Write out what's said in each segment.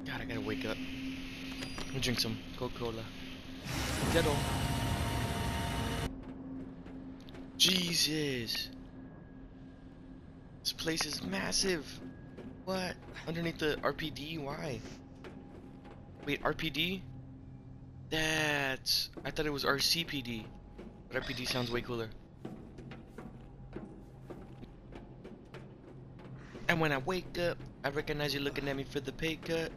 God, I gotta wake up. Let me drink some Coca-Cola. Kettle. Jesus. This place is massive. What? Underneath the RPD? Why? Wait, RPD? That's... I thought it was RCPD. But RPD sounds way cooler. And when I wake up, I recognize you looking at me for the pay cut.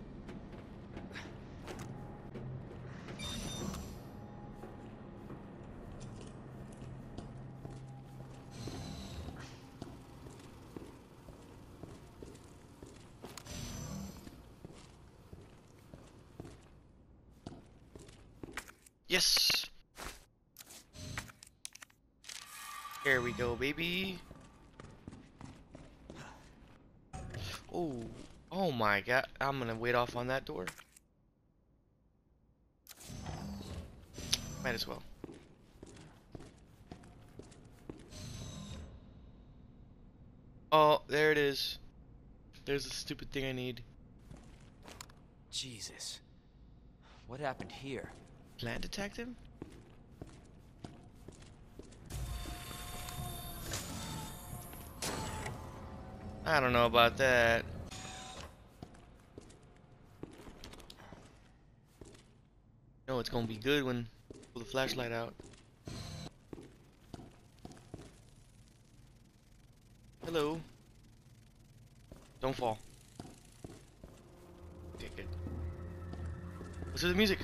Yes! Here we go, baby. Oh, oh my god. I'm gonna wait off on that door. Might as well. Oh, there it is. There's the stupid thing I need. Jesus. What happened here? Plant attacked him? I don't know about that. No, it's gonna be good when pull the flashlight out. Hello. Don't fall. Okay, good. What's with the music?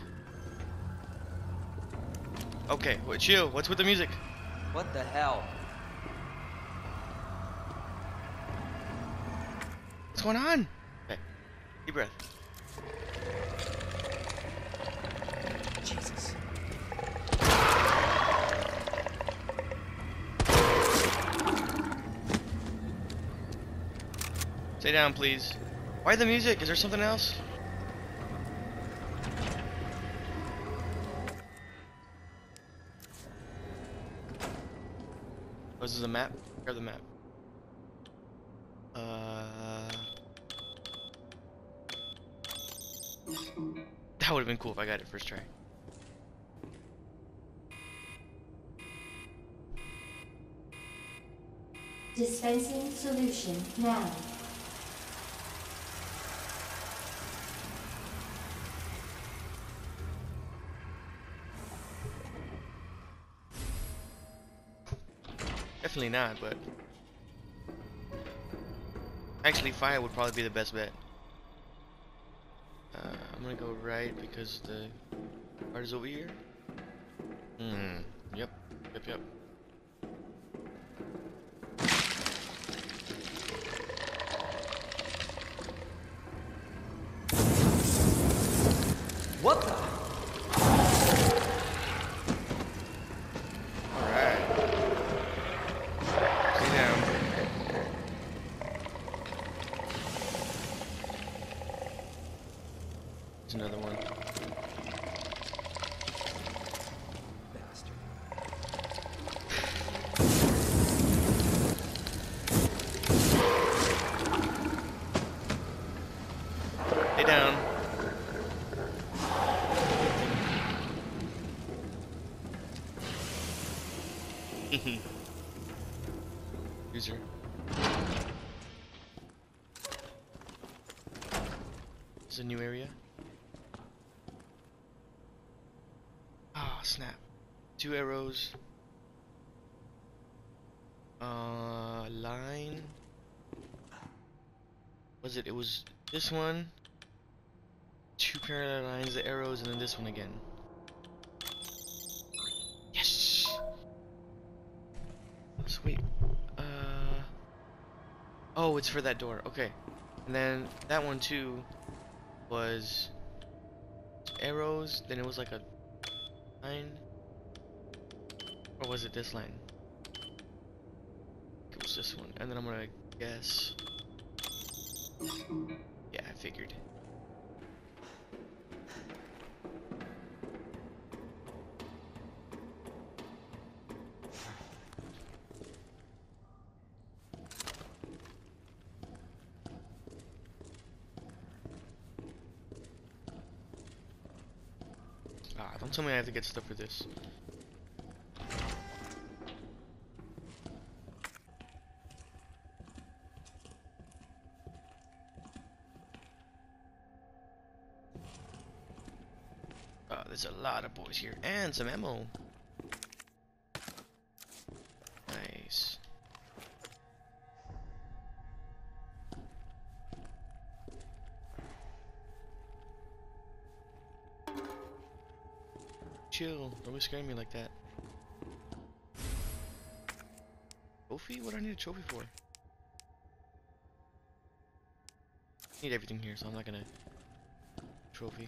Okay, well, chill. What's with the music? What the hell? What's going on? Okay, deep breath. Jesus. Stay down, please. Why the music? Is there something else? Oh, this is a map? Grab the map. That would have been cool if I got it first try. Dispensing solution now. Definitely not, but actually fire would probably be the best bet. I'm gonna go right because the card is over here. Yep. Yep. What the? Alright. Stay down. There's another one. Bastard. Stay down. User. This is a new area. Ah, snap. 2 arrows. Line. Was it? It was this one. 2 parallel lines, the arrows, and then this one again. Yes. Sweet. Oh, it's for that door. Okay. And then that one too was arrows. Then it was like a line. Or was it this line? It was this one. And then I'm gonna guess. Yeah, I figured. Ah, don't tell me I have to get stuff for this. There's a lot of boys here. And some ammo. Nice. Chill. Don't be scaring me like that. Trophy? What do I need a trophy for? I need everything here, so I'm not gonna trophy.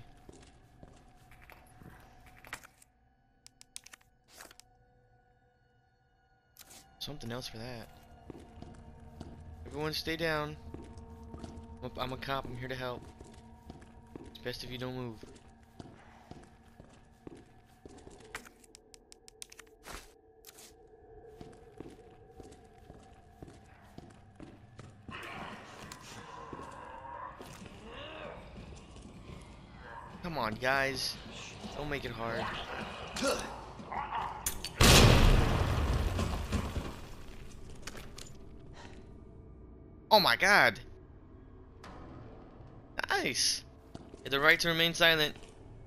Something else for that. Everyone stay down. I'm a cop, I'm here to help. It's best if you don't move. Come on, guys. Don't make it hard. Oh my god. Nice. You have the right to remain silent.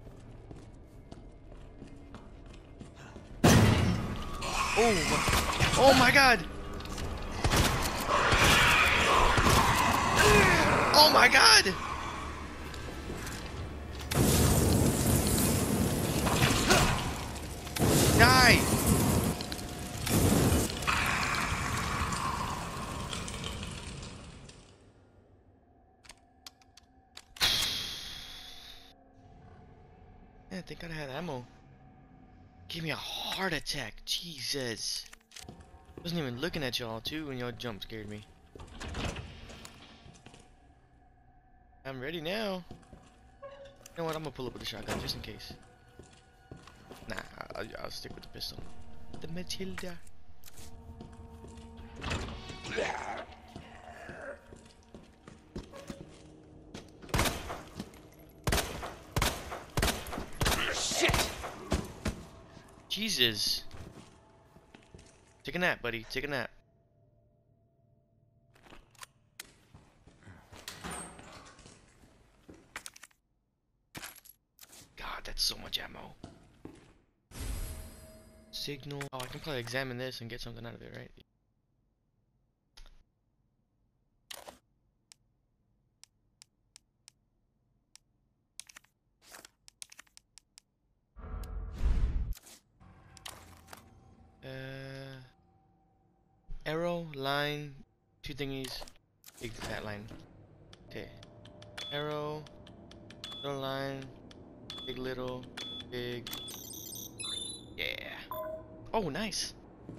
Oh my god. Oh my god. Die! Man, thank God I had ammo. Gave me a heart attack. Jesus. Wasn't even looking at y'all too when y'all jump scared me. I'm ready now. You know what? I'm gonna pull up with the shotgun just in case. Nah, I'll stick with the pistol. The Matilda. Shit! Jesus. Take a nap, buddy. Take a nap. God, that's so much ammo. Signal. Oh, I can probably examine this and get something out of it, right? Arrow, line, two thingies, big fat line. Okay. Arrow, little line, big little, big. Yeah. Oh, nice.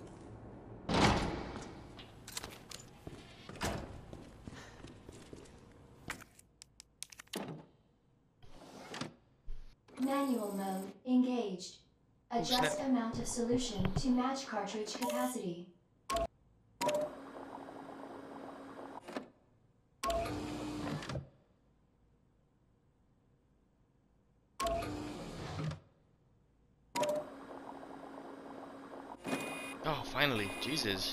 Manual mode engaged. Adjust snap. amount of solution to match cartridge capacity. Oh, finally. Jesus.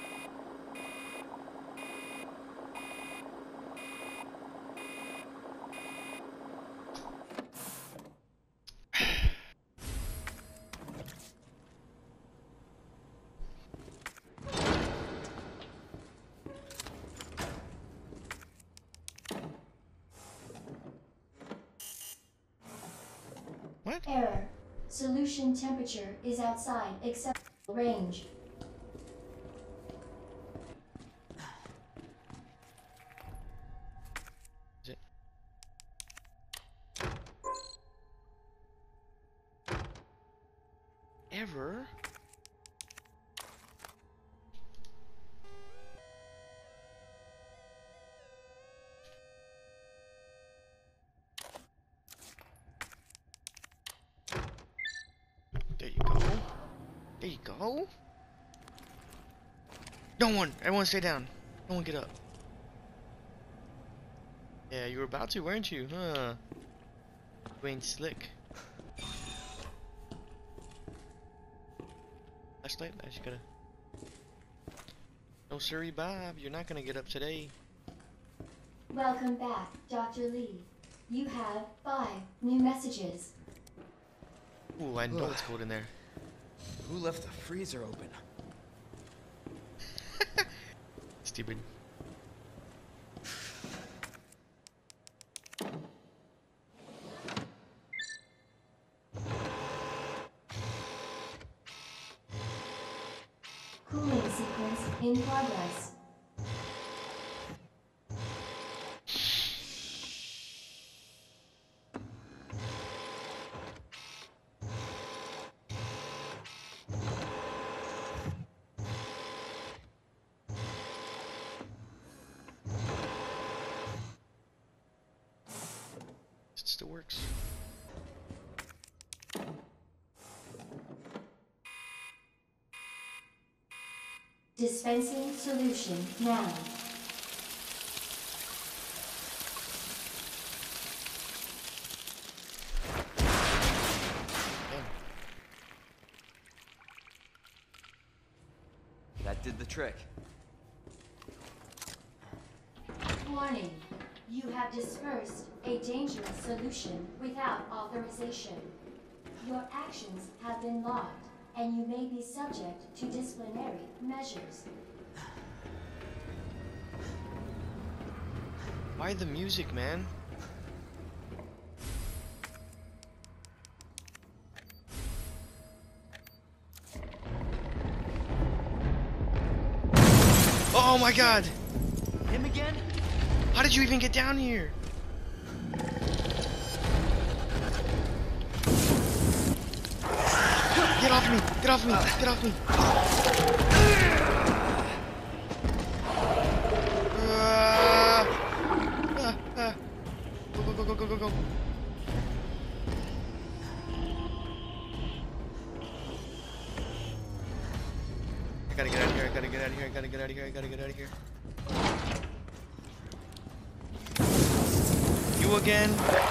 What? Error. Solution temperature is outside acceptable range. Is it? Ever? There you go. There you go. No one! Everyone stay down. No one get up. Yeah, you were about to, weren't you? Huh? You ain't slick. Flashlight? I just gotta. No, sorry, Bob. You're not gonna get up today. Welcome back, Dr. Lee. You have 5 new messages. Ooh, I know it's cold in there. Who left the freezer open? Stupid. Cooling sequence in progress. It still works. Dispensing solution now. Damn. That did the trick. Warning. You have dispersed a dangerous solution without authorization. Your actions have been logged, and you may be subject to disciplinary measures. Why the music, man? Oh my god! Him again? How did you even get down here? Get off me! Get off me! Get off me! Go, go, go, go, go, go, go. I gotta get out of here, I gotta get out of here, I gotta get out of here, I gotta get out of here. You again?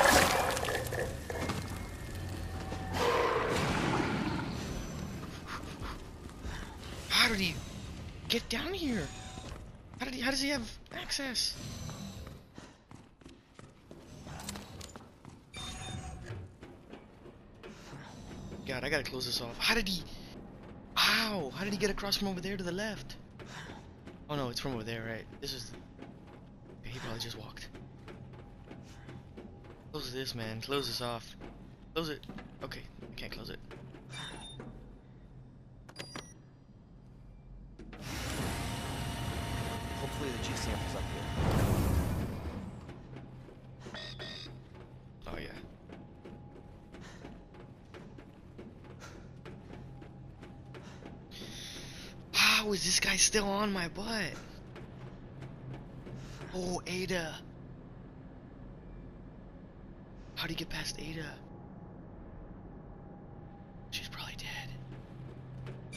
How did he get down here? How does he have access? God, I gotta close this off. How did he? Ow! How did he get across from over there to the left? Oh no, it's from over there, right? This is. Okay, he probably just walked. Close this, man. Close this off. Close it. Okay, I can't close it. Hopefully the G sample's up here. Oh yeah. How is this guy still on my butt? Oh, Ada. How'd he get past Ada? She's probably dead.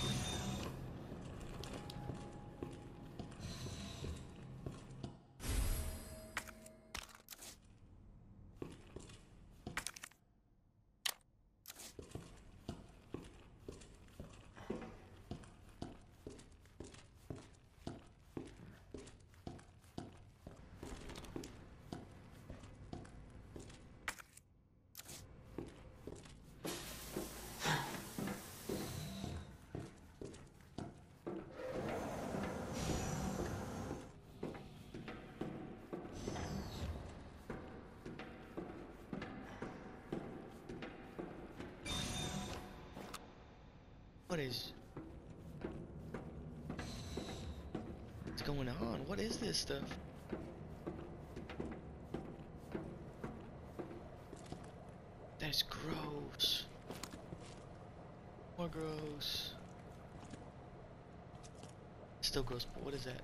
What's going on? What is this stuff? That's gross. More gross. Still gross, but what is that?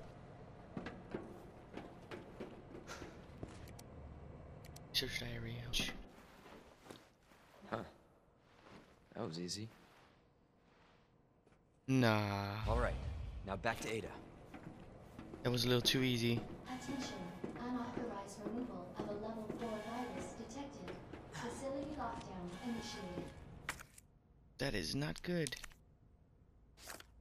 Search diary. Ouch. Huh. That was easy. Nah. Alright, now back to Ada. That was a little too easy. Attention. Unauthorized removal of a level 4 virus detected. Facility lockdown initiated. That is not good.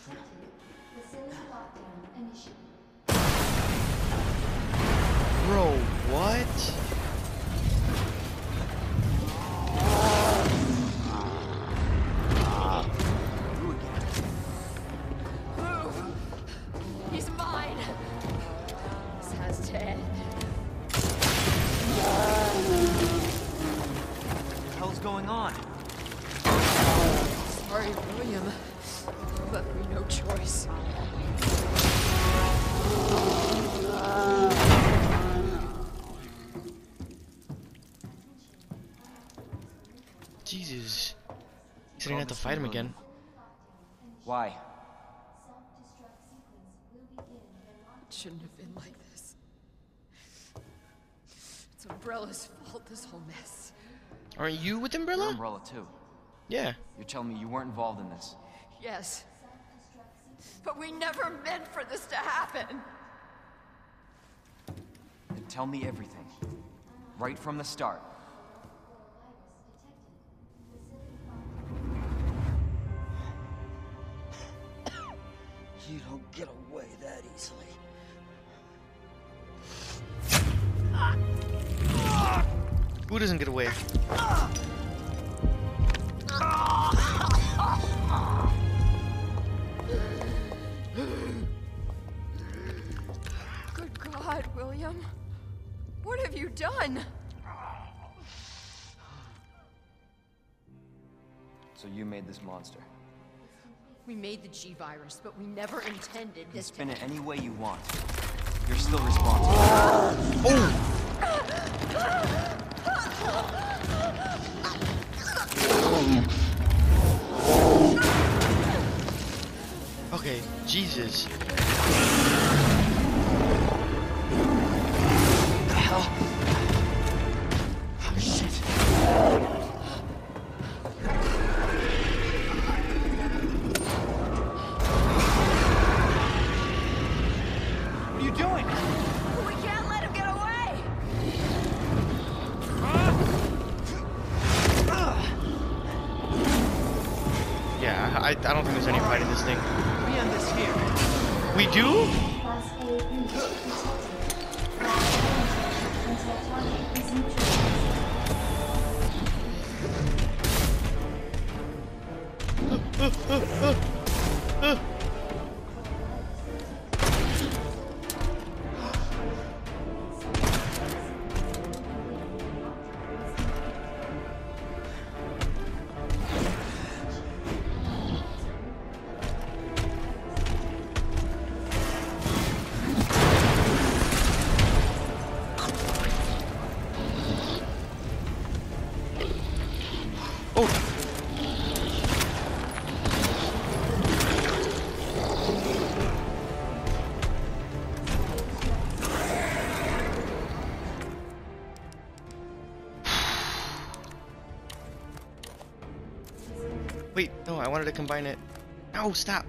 detected. Facility lockdown initiated. Bro, what? Move! He's mine! This has to end. What the hell's going on? Sorry, William. Left me no choice. Jesus. He's gonna have to fight him again. Why? Self-destruct sequence will begin when It shouldn't have been like this. It's Umbrella's fault, this whole mess. Aren't you with You're Umbrella? Umbrella too. Yeah. You're telling me you weren't involved in this. Yes. But we never meant for this to happen. Then tell me everything. Right from the start. You don't get away that easily. Who doesn't get away? Good God, William. What have you done? So you made this monster. We made the G-Virus, but we never intended You can this spin to... it any way you want. You're still responsible. Okay, Jesus. The hell? Oh, shit. What are you doing? We can't let him get away! Yeah, I don't think there's any fight in this thing. We end this here. We do? Class A breach detected. Until target is neutralized. Wait, no, I wanted to combine it. No, stop.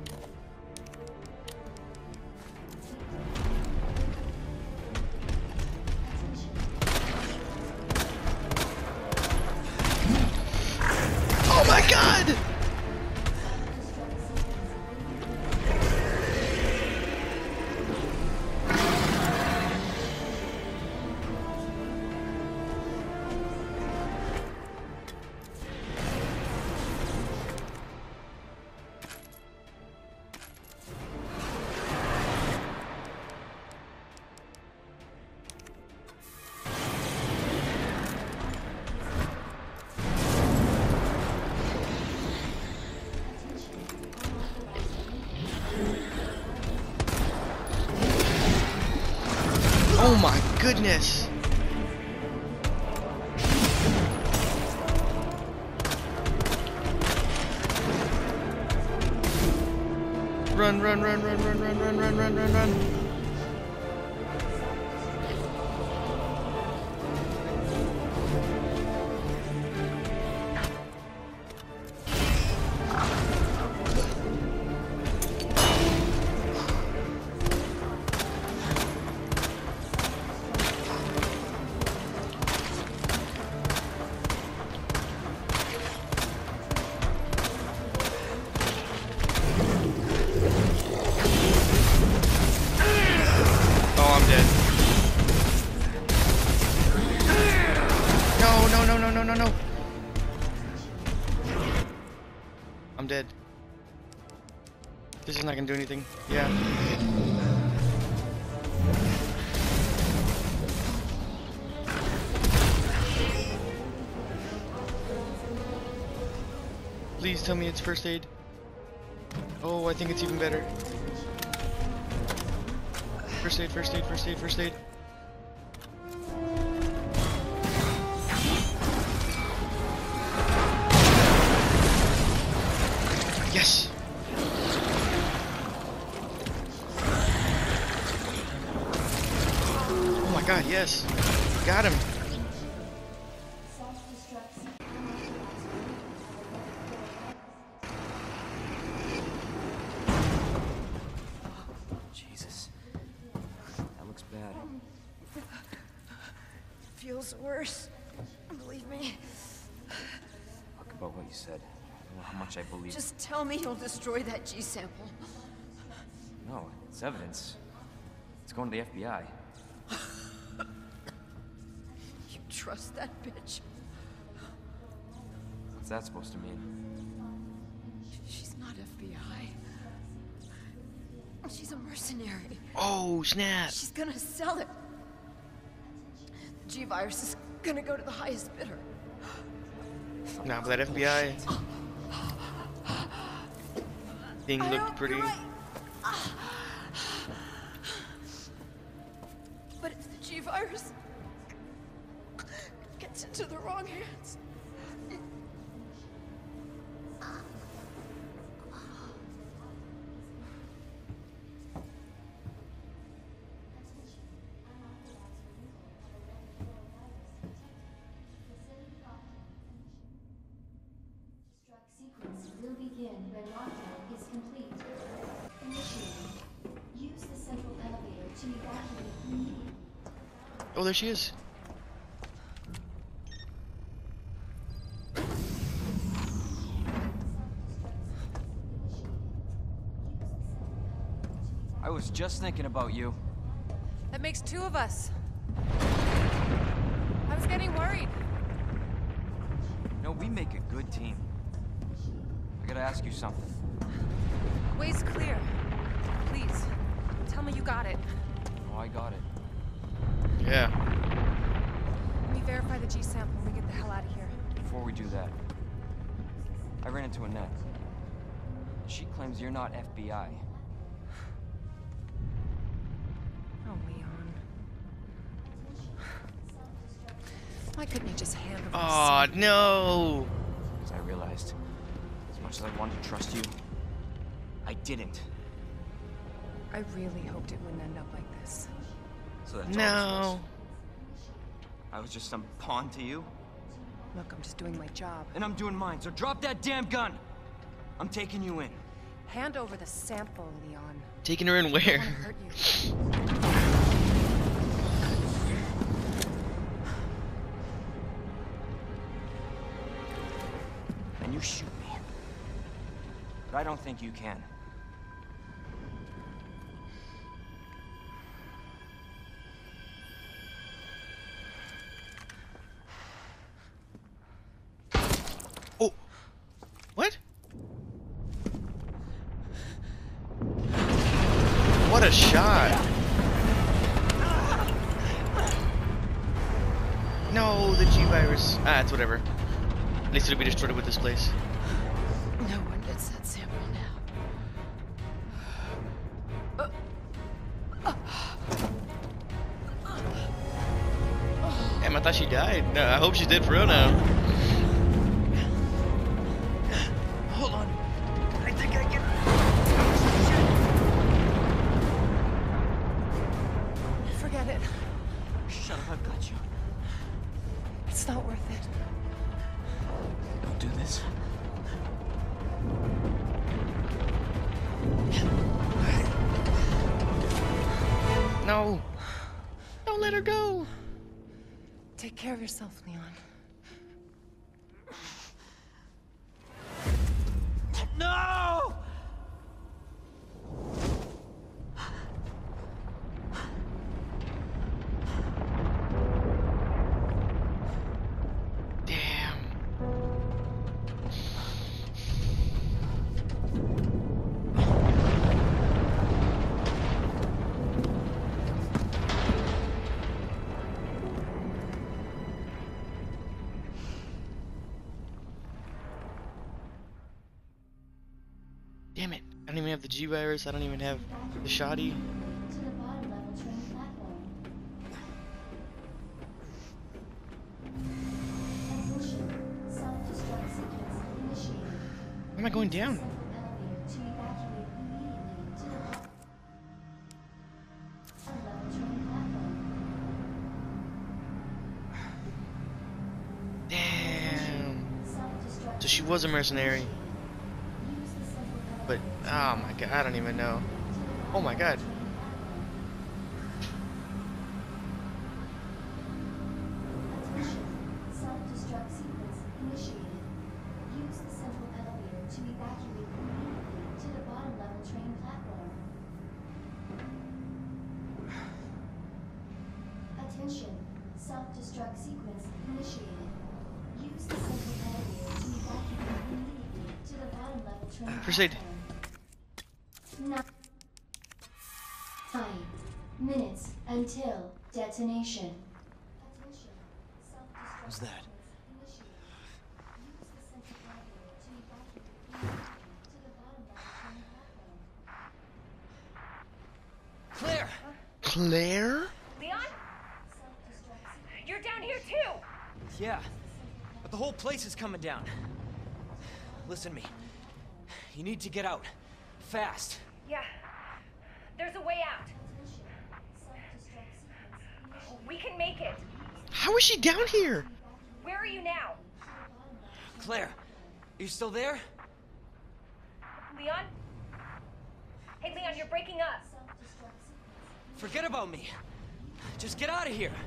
Oh my God! Oh my goodness! Run, run, run, run, run, run, run, run, run, run, run. This is not gonna do anything. Yeah. Please tell me it's first aid. Oh, I think it's even better. First aid, first aid, first aid, first aid. Yes! Oh my god, yes! Got him! Jesus. That looks bad. Feels worse. Believe me. Fuck about what you said. I don't know how much I believe. Just tell me you'll destroy that G sample. No, it's evidence. It's going to the FBI. You trust that bitch? What's that supposed to mean? She's not FBI. She's a mercenary. Oh, snap! She's gonna sell it. The G-Virus is gonna go to the highest bidder. Nah, but that FBI thing I looked hope pretty. you're right. But if the G-Virus gets into the wrong hands... Sequence will begin when lockdown is complete. Initiating. Use the central elevator to evacuate immediately. Oh, there she is. I was just thinking about you. That makes two of us. I was getting worried. No, we make a good team. I gotta ask you something. Way's clear. Please, tell me you got it. Oh, I got it. Yeah. Let me verify the G sample and we get the hell out of here. Before we do that, I ran into Annette. She claims you're not FBI. Oh, Leon. Why couldn't you just hand over the Oh sample? no! Because I realized, as much as I wanted to trust you, I didn't. I really hoped it wouldn't end up like this. So that's all this No. was. I was just some pawn to you, Look, I'm just doing my job. and I'm doing mine, so drop that damn gun! I'm taking you in. Hand over the sample, Leon. Taking her in I where? want to hurt you. And you shoot me. But I don't think you can. Oh! What? What a shot! No, the G-Virus. Ah, it's whatever. At least it'll be destroyed with this place. No one gets that sample now. Damn, I thought she died. No, I hope she's dead for real now. Hold on. I think I can... Forget it. Shut up, I've got you. It's not worth it. Don't do this. No! Don't let her go! Take care of yourself, Leon. No! Damn. Damn it. I don't even have the G-Virus. I don't even have the shoddy. To the bottom level train platform. Attention. Self-destruct sequence initiated. Why am I going down? Elevator to evacuate immediately to the bottom level train platform. Damn. Self-destruct. So she was a mercenary. Use the central elevator. But, oh my god, I don't even know. Oh my god. Attention. Self-destruct sequence initiated. Use the central elevator to evacuate immediately to the bottom level train platform. Attention. Self-destruct sequence initiated. Use the central elevator to evacuate immediately to the bottom level train First aid. platform. 9 minutes until detonation. Attention. Self-destruct What's that? sequence initiated. Use the central elevator to evacuate immediately to the bottom level train platform. Claire! Claire? Leon? Self-destruct sequence. You're down here too! Yeah, but the whole place is coming down. Listen to me. You need to get out. Fast. Yeah. There's a way out. Attention. Self-destruct sequence initiated. We can make it. How is she down here? Where are you now? Claire, you still there? Leon? Hey, Leon, you're breaking up. Self-destruct sequence. Forget about me. Just get out of here.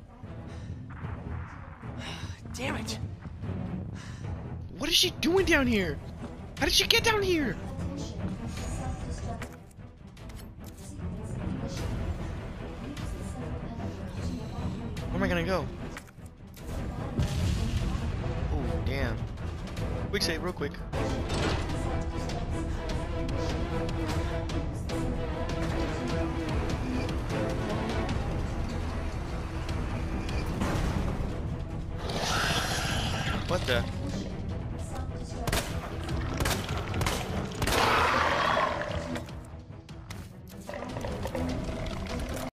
Damn it. What is she doing down here? How did she get down here? Attention. Self-destruct sequence initiated. Use the central elevator to evacuate. Where am I gonna go? Oh, damn. Quick save, real quick. What the?